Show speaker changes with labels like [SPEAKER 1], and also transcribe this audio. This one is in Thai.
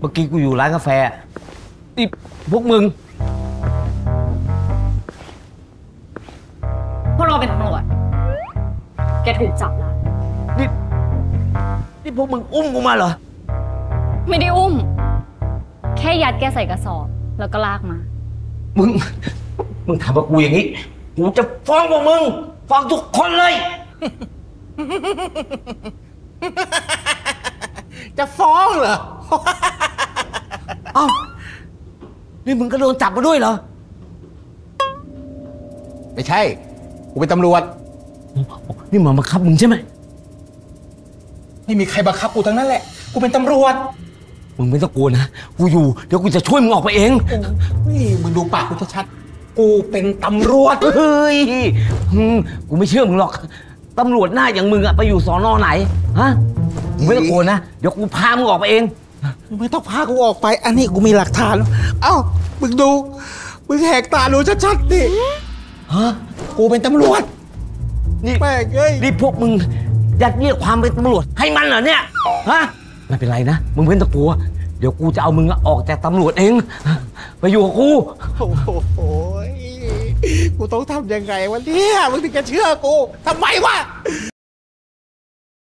[SPEAKER 1] เมื่อกี้กูอยู่ร้านกาแฟนี่พวกมึง
[SPEAKER 2] พวกเราเป็นตำรวจแกถูกจับแล้ว
[SPEAKER 1] นี่พวกมึงอุ้มกูมาเหรอ
[SPEAKER 2] ไม่ได้อุ้มแค่ยัดแกใส่กระสอบแล้วก็ลากมา
[SPEAKER 1] มึงทำกับกูอย่างนี้กูจะฟ้องพวกมึงฟ้องทุกคนเลย
[SPEAKER 3] จะฟ้องเหรอ
[SPEAKER 1] เอ้านี่มึงก็โดนจับมาด้วยเหรอ
[SPEAKER 3] ไม่ใช่กูเป็นตำรวจ
[SPEAKER 1] นี่มันบังคับมึงใช่ไหม
[SPEAKER 3] ไม่มีใครบังคับกูทั้งนั้นแหละกูเป็นตำรวจ
[SPEAKER 1] มึงไม่ต้องกลัวนะกูอยู่เดี๋ยวกูจะช่วยมึงออกไปเอง
[SPEAKER 3] นี่มึงดูปากกูชัดๆกูเป็นตำรวจ
[SPEAKER 1] เฮ้ยกูไม่เชื่อมึงหรอกตำรวจหน้าอย่างมึงอะไปอยู่สอนอไหนฮะมึงไม่ต้องกลัวนะเดี๋ยวกูพามึงออกไปเอง
[SPEAKER 3] ไม่ต้องพากูออกไปอันนี้กูมีหลักฐานแล้วเอ้ามึงดูมึงแหกตาดูชัดๆดิ
[SPEAKER 1] ฮะ
[SPEAKER 3] กูเป็นตำรวจ
[SPEAKER 1] นี่
[SPEAKER 3] แม่งเอ้ย
[SPEAKER 1] นี่พวกมึงยัดเยียดความเป็นตำรวจให้มันเหรอเนี่ยฮะไม่เป็นไรนะมึงไม่ต้องกลัวเดี๋ยวกูจะเอามึงออกจากตำรวจเองไปอยู่กับกู
[SPEAKER 3] โอ้โหกูต้องทำยังไงวะเนี่ยมึงถึงจะเชื่อกูทำไมวะ